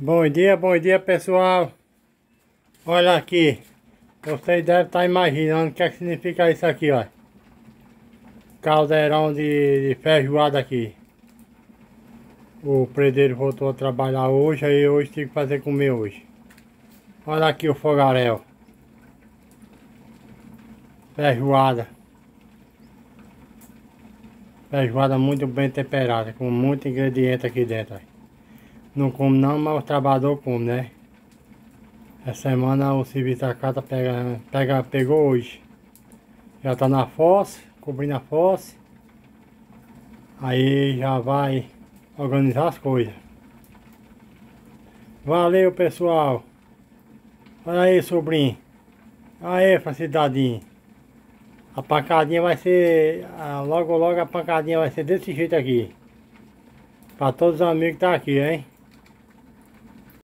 Bom dia pessoal. Olha aqui, vocês devem estar imaginando o que é que significa isso aqui, ó. Caldeirão de feijoada aqui. O predeiro voltou a trabalhar hoje, aí hoje tive que fazer comer hoje. Olha aqui o fogaréu. Feijoada. Feijoada muito bem temperada, com muito ingrediente aqui dentro, ó. Não como não, mas o trabalhador come, né? Essa semana o serviço da casa pegou hoje. Já tá na fosse, cobrindo a fosse. Aí já vai organizar as coisas. Valeu, pessoal. Olha aí, sobrinho. Aí, facilidadinho. A pancadinha vai ser... Logo a pancadinha vai ser desse jeito aqui. Pra todos os amigos que tá aqui, hein?